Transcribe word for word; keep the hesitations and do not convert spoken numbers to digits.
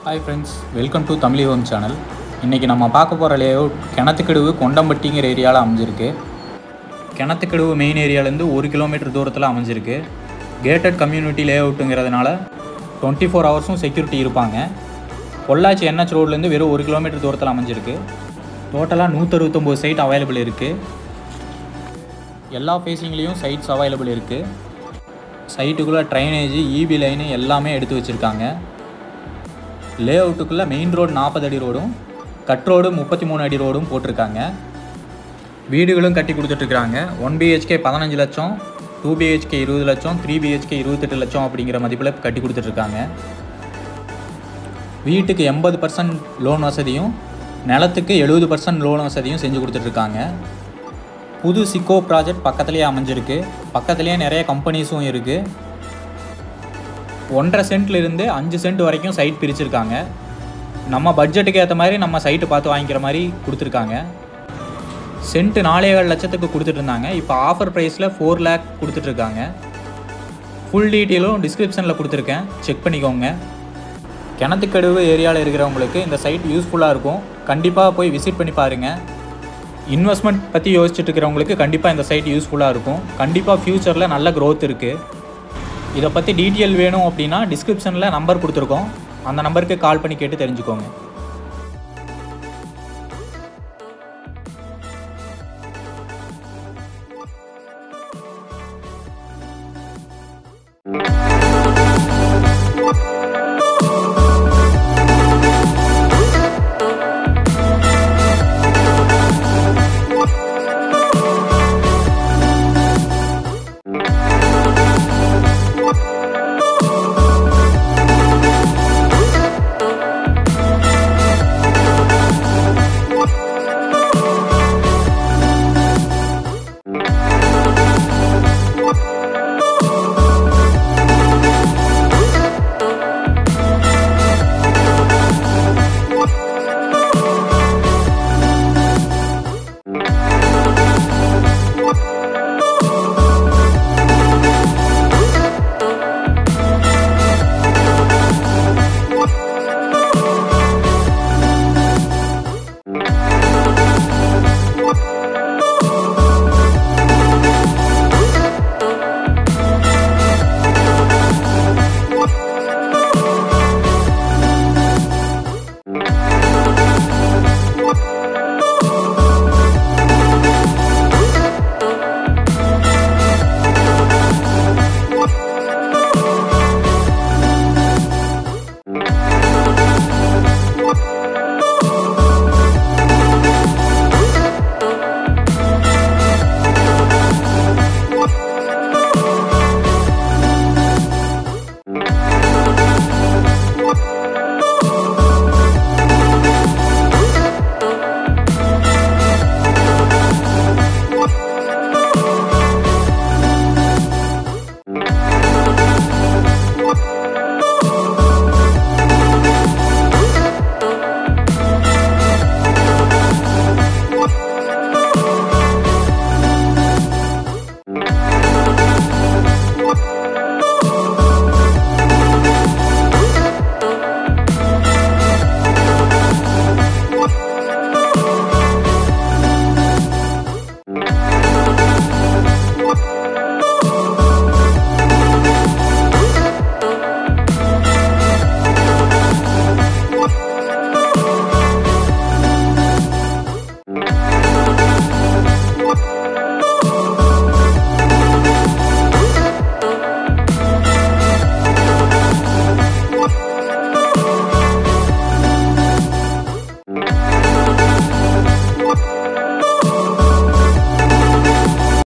Hi friends, welcome to Tamil Home Channel. இன்னைக்கு நம்ம பார்க்க போற லேஅவுட் kinnathukadavu kondampattiங்கிற ஏரியால அமைஞ்சிருக்கு. kinnathukadavu மெயின் ஏரியால இருந்து one கிலோமீட்டர் தூரத்துல அமைஞ்சிருக்கு. கேட்டட் கம்யூனிட்டி லேஅவுட்ங்கறதனால twenty-four ஹவர்ஸும் செக்யூரிட்டி இருப்பாங்க. பொள்ளாச்சி என்எச் ரோட்ல இருந்து வெறும் one கிலோமீட்டர் தூரத்துல அமைஞ்சிருக்கு. டோட்டலா one sixty-nine சைட் அவேலபிள் இருக்கு. எல்லா ஃபேசிங்லயும் சைட்ஸ் அவேலபிள் இருக்கு. சைட்டுக்குள்ள ட்ரைனேஜ், ஈபி லைன் எல்லாமே எடுத்து வச்சிருக்காங்க. லேஅவுட்டுக்குள்ள மெயின் ரோட் forty அடி ரோடும் கட் ரோடு thirty-three அடி ரோடும் போட்டிருக்காங்க. வீடுகளும் கட்டி கொடுத்துட்டு இருக்காங்க. one B H K fifteen லட்சம், two B H K twenty லட்சம், three B H K twenty-eight லட்சம் அப்படிங்கிற மதிப்புல கட்டி கொடுத்துட்டு இருக்காங்க. வீட்டுக்கு eighty percent லோன் வசதியும் நிலத்துக்கு seventy percent லோன் வசதியும் செஞ்சு கொடுத்துட்டு இருக்காங்க. புது சிட்கோ ப்ராஜெக்ட் பக்கத்துலயே அமைஞ்சிருக்கு. பக்கத்துலயே நிறைய கம்பெனிஸும் இருக்கு. one point five சென்ட்ல இருந்து five சென்ட் வரைக்கும் சைட் பிரிச்சிருக்காங்க. நம்ம பட்ஜெட்டுக்கு ஏற்ற மாதிரி நம்ம சைட்டு பார்த்து வாங்கிக்கிற மாதிரி கொடுத்துருக்காங்க. சென்ட் நாலே ஏழு லட்சத்துக்கு கொடுத்துட்டு இருந்தாங்க. இப்போ ஆஃபர் ப்ரைஸில் ஃபோர் லேக் கொடுத்துட்டு இருக்காங்க. ஃபுல் டீட்டெயிலும் டிஸ்கிரிப்ஷனில் கொடுத்துருக்கேன், செக் பண்ணிக்கோங்க. kinnathukadavu ஏரியாவில் இருக்கிறவங்களுக்கு இந்த சைட் யூஸ்ஃபுல்லாக இருக்கும். கண்டிப்பாக போய் விசிட் பண்ணி பாருங்கள். இன்வெஸ்ட்மெண்ட் பற்றி யோசிச்சுட்டு இருக்கிறவங்களுக்கு கண்டிப்பாக இந்த சைட் யூஸ்ஃபுல்லாக இருக்கும். கண்டிப்பாக ஃப்யூச்சரில் நல்ல க்ரோத் இருக்குது. இதை பற்றி டீட்டெயில் வேணும் அப்படின்னா டிஸ்கிரிப்ஷனில் நம்பர் கொடுத்துருக்கோம். அந்த நம்பருக்கு கால் பண்ணி கேட்டு தெரிஞ்சுக்கோங்க.